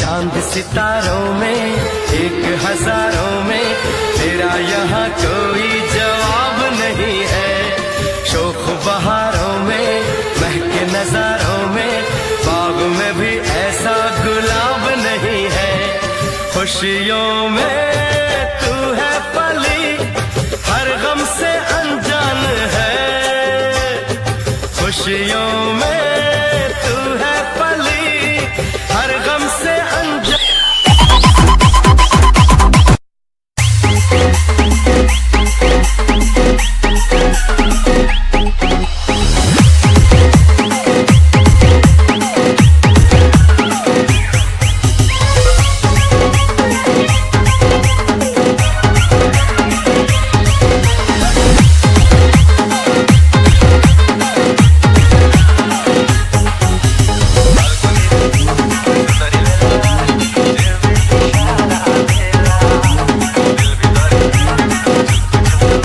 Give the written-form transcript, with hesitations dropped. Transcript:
चांद सितारों में, एक हजारों में, तेरा यहाँ कोई जवाब नहीं है। शोख बहारों में, महके नजारों में, बाग में भी ऐसा गुलाब नहीं है। खुशियों में